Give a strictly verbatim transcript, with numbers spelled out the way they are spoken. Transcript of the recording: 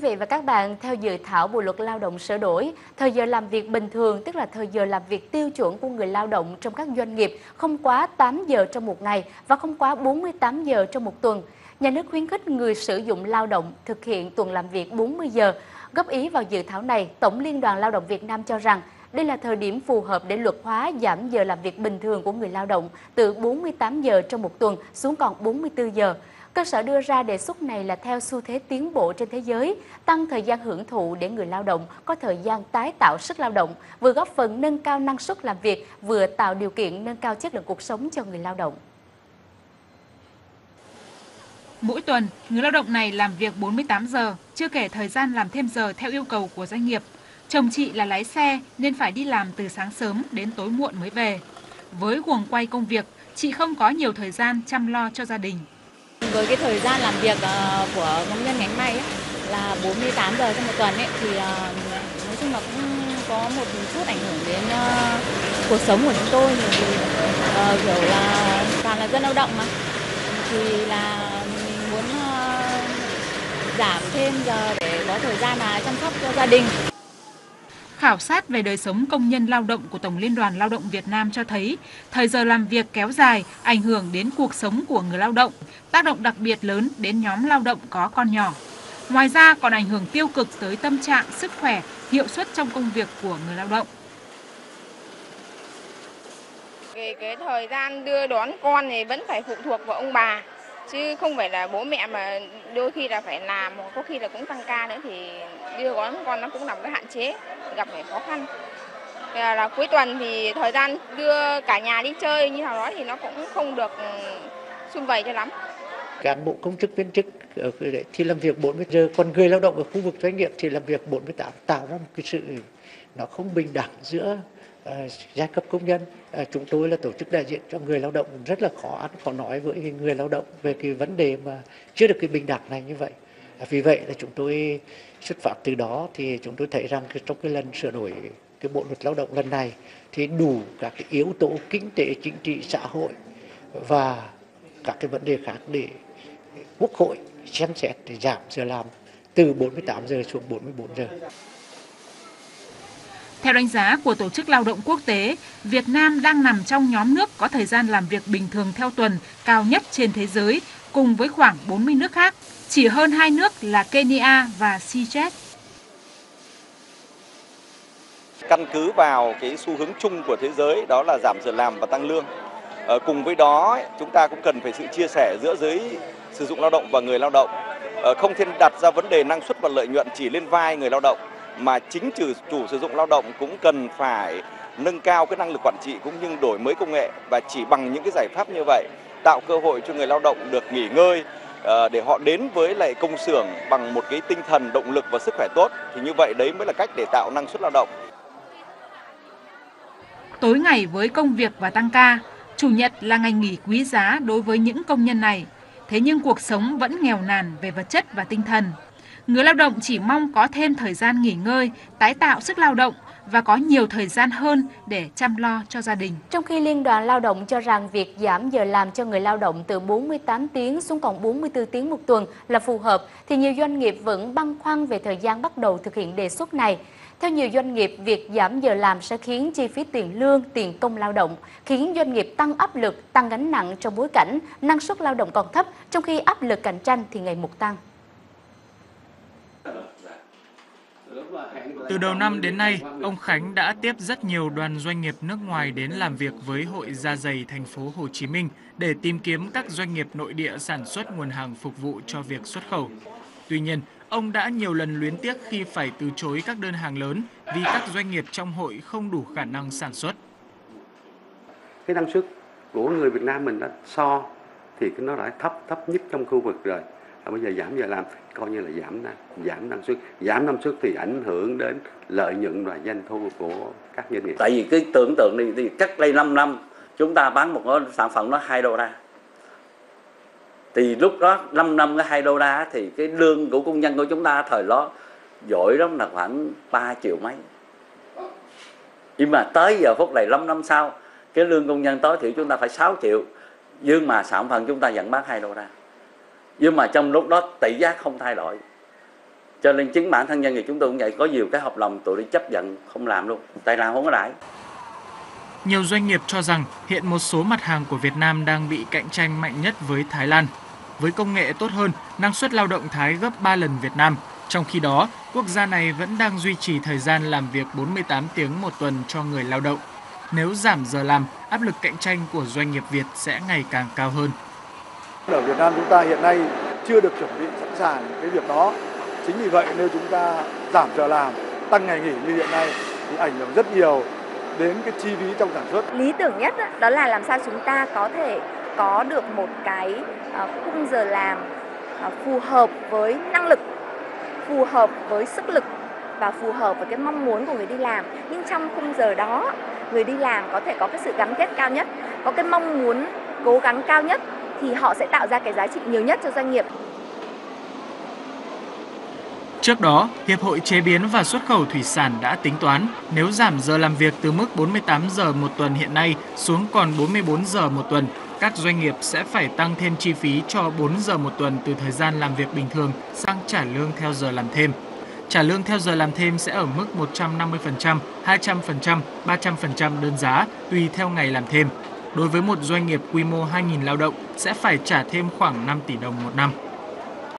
vị và các bạn, theo dự thảo Bộ luật Lao động sửa đổi, thời giờ làm việc bình thường, tức là thời giờ làm việc tiêu chuẩn của người lao động trong các doanh nghiệp không quá tám giờ trong một ngày và không quá bốn mươi tám giờ trong một tuần. Nhà nước khuyến khích người sử dụng lao động thực hiện tuần làm việc bốn mươi giờ. Góp ý vào dự thảo này, Tổng Liên đoàn Lao động Việt Nam cho rằng đây là thời điểm phù hợp để luật hóa giảm giờ làm việc bình thường của người lao động từ bốn mươi tám giờ trong một tuần xuống còn bốn mươi tư giờ. Cơ sở đưa ra đề xuất này là theo xu thế tiến bộ trên thế giới, tăng thời gian hưởng thụ để người lao động có thời gian tái tạo sức lao động, vừa góp phần nâng cao năng suất làm việc, vừa tạo điều kiện nâng cao chất lượng cuộc sống cho người lao động. Mỗi tuần, người lao động này làm việc bốn mươi tám giờ, chưa kể thời gian làm thêm giờ theo yêu cầu của doanh nghiệp. Chồng chị là lái xe nên phải đi làm từ sáng sớm đến tối muộn mới về. Với guồng quay công việc, chị không có nhiều thời gian chăm lo cho gia đình. Với cái thời gian làm việc của công nhân ngành may ấy, là bốn mươi tám giờ trong một tuần ấy, thì nói chung là cũng có một chút ảnh hưởng đến cuộc sống của chúng tôi. Thì uh, kiểu là toàn là dân lao động mà, thì là mình muốn uh, giảm thêm giờ để có thời gian là chăm sóc cho gia đình. Khảo sát về đời sống công nhân lao động của Tổng Liên đoàn Lao động Việt Nam cho thấy, thời giờ làm việc kéo dài ảnh hưởng đến cuộc sống của người lao động, tác động đặc biệt lớn đến nhóm lao động có con nhỏ. Ngoài ra còn ảnh hưởng tiêu cực tới tâm trạng, sức khỏe, hiệu suất trong công việc của người lao động. Về cái thời gian đưa đón con thì vẫn phải phụ thuộc vào ông bà, chứ không phải là bố mẹ mà đôi khi là phải làm, hoặc có khi là cũng tăng ca nữa thì đưa đón con nó cũng là một cái hạn chế, gặp phải khó khăn. Là, là cuối tuần thì thời gian đưa cả nhà đi chơi như nào đó thì nó cũng không được sum vầy cho lắm. Cán bộ công chức viên chức thì làm việc bốn mươi giờ, còn người lao động ở khu vực doanh nghiệp thì làm việc bốn mươi tám, tạo ra một cái sự nó không bình đẳng giữa uh, giai cấp công nhân. Uh, chúng tôi là tổ chức đại diện cho người lao động, rất là khó ăn khó nói với người lao động về cái vấn đề mà chưa được cái bình đẳng này như vậy. Uh, vì vậy là chúng tôi xuất phát từ đó thì chúng tôi thấy rằng cái, trong cái lần sửa đổi cái bộ luật lao động lần này thì đủ các cái yếu tố kinh tế, chính trị, xã hội và các cái vấn đề khác để Quốc hội xem xét để giảm giờ làm từ bốn mươi tám giờ xuống bốn mươi bốn giờ. Theo đánh giá của Tổ chức Lao động Quốc tế, Việt Nam đang nằm trong nhóm nước có thời gian làm việc bình thường theo tuần cao nhất trên thế giới, cùng với khoảng bốn mươi nước khác, chỉ hơn hai nước là Kenya và Seychelles. Căn cứ vào cái xu hướng chung của thế giới, đó là giảm giờ làm và tăng lương. À, cùng với đó, chúng ta cũng cần phải sự chia sẻ giữa giới sử dụng lao động và người lao động. À, không thêm đặt ra vấn đề năng suất và lợi nhuận chỉ lên vai người lao động, mà chính chủ, chủ sử dụng lao động cũng cần phải nâng cao cái năng lực quản trị cũng như đổi mới công nghệ, và chỉ bằng những cái giải pháp như vậy tạo cơ hội cho người lao động được nghỉ ngơi à, để họ đến với lại công xưởng bằng một cái tinh thần động lực và sức khỏe tốt, thì như vậy đấy mới là cách để tạo năng suất lao động. Tối ngày với công việc và tăng ca, Chủ nhật là ngày nghỉ quý giá đối với những công nhân này. Thế nhưng cuộc sống vẫn nghèo nàn về vật chất và tinh thần. Người lao động chỉ mong có thêm thời gian nghỉ ngơi, tái tạo sức lao động và có nhiều thời gian hơn để chăm lo cho gia đình. Trong khi Liên đoàn Lao động cho rằng việc giảm giờ làm cho người lao động từ bốn mươi tám tiếng xuống còn bốn mươi tư tiếng một tuần là phù hợp, thì nhiều doanh nghiệp vẫn băn khoăn về thời gian bắt đầu thực hiện đề xuất này. Theo nhiều doanh nghiệp, việc giảm giờ làm sẽ khiến chi phí tiền lương, tiền công lao động, khiến doanh nghiệp tăng áp lực, tăng gánh nặng trong bối cảnh năng suất lao động còn thấp, trong khi áp lực cạnh tranh thì ngày một tăng. Từ đầu năm đến nay, ông Khánh đã tiếp rất nhiều đoàn doanh nghiệp nước ngoài đến làm việc với Hội Da giày thành phố Hồ Chí Minh để tìm kiếm các doanh nghiệp nội địa sản xuất nguồn hàng phục vụ cho việc xuất khẩu. Tuy nhiên, ông đã nhiều lần luyến tiếc khi phải từ chối các đơn hàng lớn vì các doanh nghiệp trong hội không đủ khả năng sản xuất. Cái năng suất của người Việt Nam mình đã so thì nó đã thấp thấp nhất trong khu vực rồi. Và bây giờ giảm giờ làm coi như là giảm giảm năng suất, giảm năng suất thì ảnh hưởng đến lợi nhuận và doanh thu của các doanh nghiệp. Tại vì cái tưởng tượng đi, thì chắc đây năm năm chúng ta bán một cái sản phẩm nó hai đô la. Thì lúc đó năm năm cái hai đô la thì cái lương của công nhân của chúng ta thời đó giỏi lắm là khoảng ba triệu mấy. Nhưng mà tới giờ phút này năm năm sau, cái lương công nhân tối thiểu chúng ta phải sáu triệu, nhưng mà sản phẩm chúng ta vẫn bán hai đô la. Nhưng mà trong lúc đó tỷ giá không thay đổi. Cho nên chính bản thân doanh nghiệp chúng tôi cũng vậy, có nhiều cái hợp đồng tụi đi chấp nhận không làm luôn, tại làm không có lãi. Nhiều doanh nghiệp cho rằng hiện một số mặt hàng của Việt Nam đang bị cạnh tranh mạnh nhất với Thái Lan. Với công nghệ tốt hơn, năng suất lao động Thái gấp ba lần Việt Nam. Trong khi đó, quốc gia này vẫn đang duy trì thời gian làm việc bốn mươi tám tiếng một tuần cho người lao động. Nếu giảm giờ làm, áp lực cạnh tranh của doanh nghiệp Việt sẽ ngày càng cao hơn. Ở Việt Nam chúng ta hiện nay chưa được chuẩn bị sẵn sàng cái việc đó. Chính vì vậy nếu chúng ta giảm giờ làm, tăng ngày nghỉ như hiện nay thì ảnh hưởng rất nhiều đến cái chi phí trong sản xuất. Lý tưởng nhất đó là làm sao chúng ta có thể có được một cái khung giờ làm phù hợp với năng lực, phù hợp với sức lực và phù hợp với cái mong muốn của người đi làm. Nhưng trong khung giờ đó, người đi làm có thể có cái sự gắn kết cao nhất, có cái mong muốn cố gắng cao nhất thì họ sẽ tạo ra cái giá trị nhiều nhất cho doanh nghiệp. Trước đó, Hiệp hội Chế biến và Xuất khẩu Thủy sản đã tính toán nếu giảm giờ làm việc từ mức bốn mươi tám giờ một tuần hiện nay xuống còn bốn mươi bốn giờ một tuần, các doanh nghiệp sẽ phải tăng thêm chi phí cho bốn giờ một tuần từ thời gian làm việc bình thường sang trả lương theo giờ làm thêm. Trả lương theo giờ làm thêm sẽ ở mức một trăm năm mươi phần trăm, hai trăm phần trăm, ba trăm phần trăm đơn giá tùy theo ngày làm thêm. Đối với một doanh nghiệp quy mô hai nghìn lao động sẽ phải trả thêm khoảng năm tỷ đồng một năm.